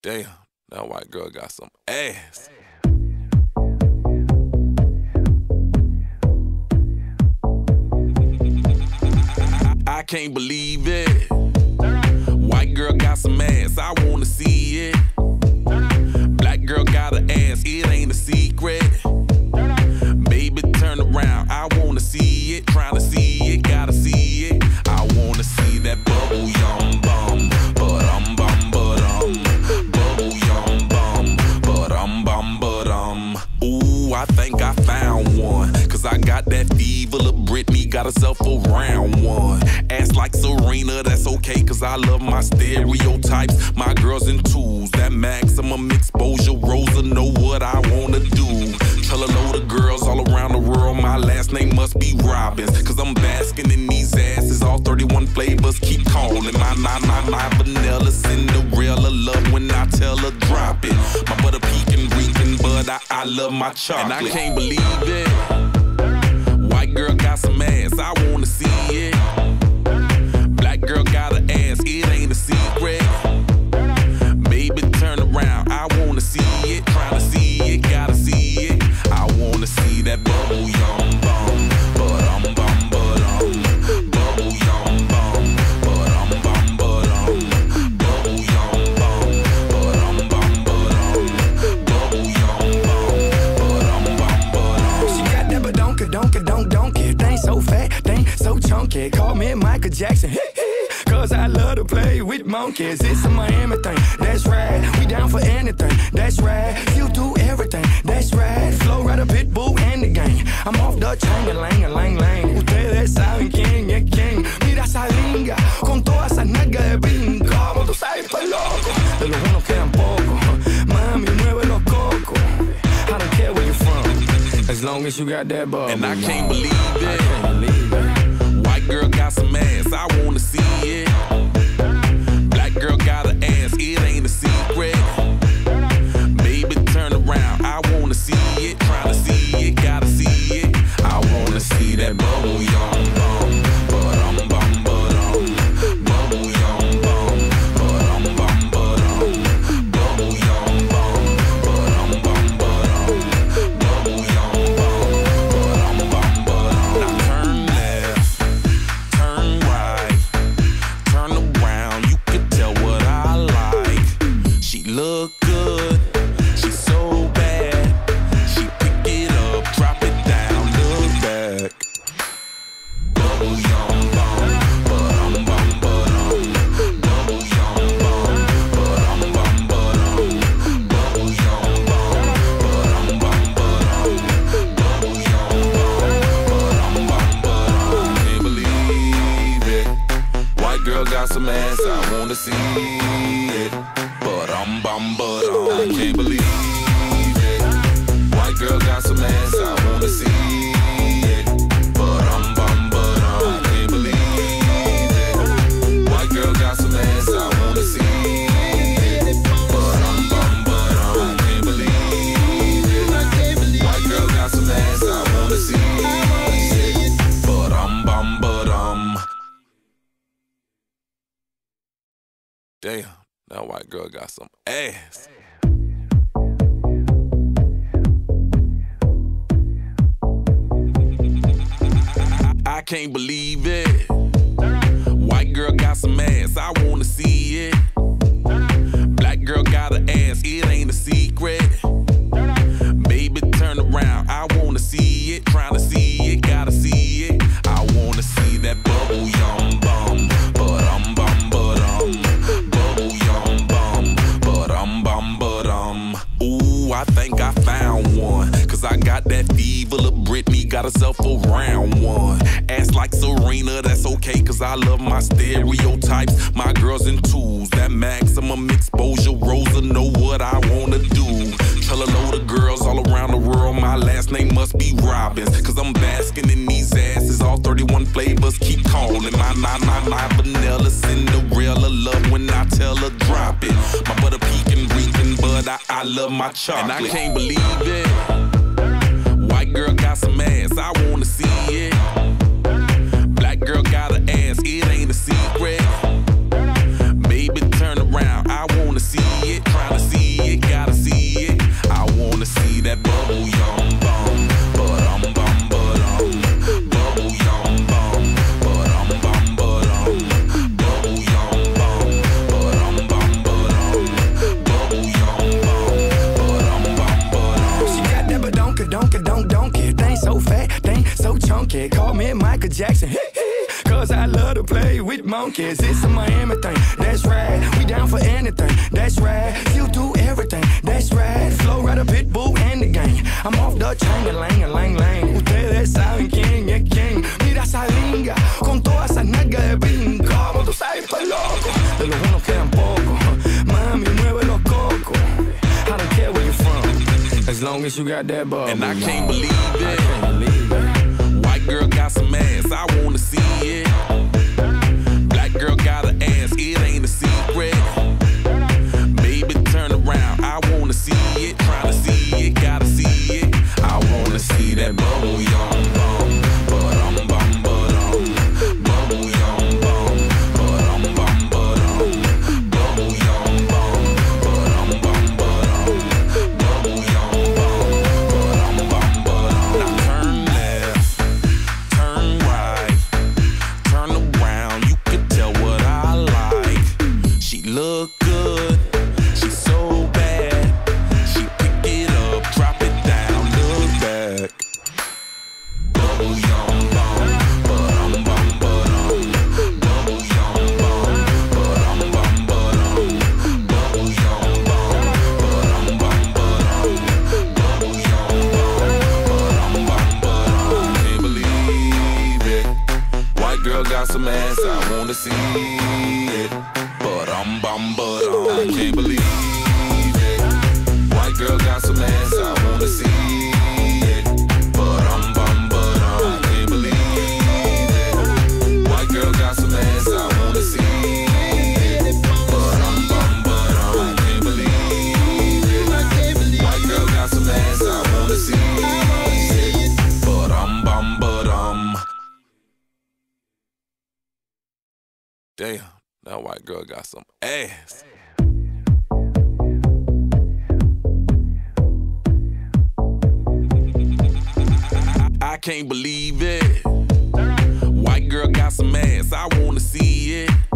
Damn, that white girl got some ass. I can't believe it. White girl got some ass, I wanna see it. Black girl got an ass, it ain't a secret. Baby, turn around, I wanna see it. Trying to see it, gotta see it. I wanna see that bubble yum bum, but bubble yum bum, but ooh, I think I found one. Cause I got that fever, little Britney got herself a round one. Ass like Serena, that's okay, cause I love my stereotypes. My girls in twos, that maximum exposure. Rosa know what I wanna do. Tell a load of girls all around the world my last name must be Robbins. Cause I'm basking in these asses, all 31 flavors keep calling. My vanilla Cinderella love when I tell her drop it. My butter pecan reeking, but I love my chocolate. And I can't believe it. White girl got some ass, I wanna see it. Black girl got an ass, it ain't a secret. Baby, turn around, I wanna see it. Trying to see it, gotta see it. I wanna see that bubble yum bum, but bubble yum bum, but bubble yum bum, but bubble yum bum. She got that badonkadonka, thing so fat, thing so chunky. Call me Michael Jackson, cause I love to play with monkeys. It's a Miami thing, that's right. We down for anything, that's right. You do everything, that's right. Flow right a pitbull and the gang. I'm off the chain, lang. Ustedes saben quién es quién. Mira esa linga, con todas esas nalgas de brinco. Como tú sabes, pues loco, de los buenos quedan pocos. Mami, mueve los cocos. I don't care where you're from, as long as you got that bubble. And I can't believe it. White girl got some ass, I wanna see it. Black girl got an ass, it ain't a secret. Baby, turn around, I wanna see it. Trying to see it, gotta see it. I wanna see that bubble yum bum, but bubble yum bum, but bubble yum bum, but bubble yum bum, Now turn left, turn right, turn around, you can tell what I like. She look good, she's so bad. She pick it up, drop it down, look back. Bubble yum bum, but bubble yum bum, but bubble yum bum, bubble yum bum, Can't believe it. White girl got some ass, I wanna see it. But I can't believe it. White girl got some ass, I wanna see it. But I can't believe it. White girl got some ass, I wanna see it. But I can't believe it. White girl got some ass, I wanna see it. But Damn, that white girl got some ass. I can't believe it. White girl got some ass, I wanna see it. Black girl got an ass, it ain't a secret. Baby, turn around, I wanna see it. Trying to see it, gotta see it. I wanna see that bubble yum bum, but bubble yum bum, but ooh, I think I found one. Cause I got that fever, little Britney got herself a round one. Ass like Serena, that's okay, cause I love my stereotypes. My girls in twos, that maximum exposure. Rosa know what I wanna do. Tell a load of girls all around the world my last name must be Robbins. Cause I'm basking in these asses, all 31 flavors keep calling. My vanilla Cinderella love when I tell her drop it. My butter pecan reeking, but I love my chocolate. And I can't believe it. White girl got some ass, I wanna see it. Black girl got an ass, it ain't a secret. Baby, turn around, I wanna see it. Trying to Jackson. Cause I love to play with monkeys. It's a Miami thing, that's right. We down for anything, that's right. You do everything, that's right. Flow right a pitbull and the gang. I'm off the chain, lang. Ustedes saben quién es quién. Mira esa linga, con todas esas nalgas de brinco. Tú sabes, pues loco, de los buenos quedan pocos. Mami, mueve los cocos. I don't care where you're from, as long as you got that bubble. And I can't believe it. White girl got some ass, I wanna see it. Black girl got an ass, it ain't a secret. Baby, turn around, I wanna see it. Tryna see it, gotta see it. I wanna see that bubble young bum. Bubble young bum. Bubble young bum. Bubble young bum. Now turn left, turn right, turn around. You can tell what I like. She look good, she's so bad. She pick it up, drop it down, look back. Bubble young bum, bubble young bum, bubble young bum, bubble young bum, bubble young bum. Can't believe it. White girl got some ass, I wanna see it. I can't believe it. White girl got some ass, I wanna see it. I can't believe it. White girl got some ass, I wanna see it. I can't believe it. White girl got some ass, I wanna see it. Damn, that white girl got some ass. I can't believe it. White girl got some ass, I wanna see it.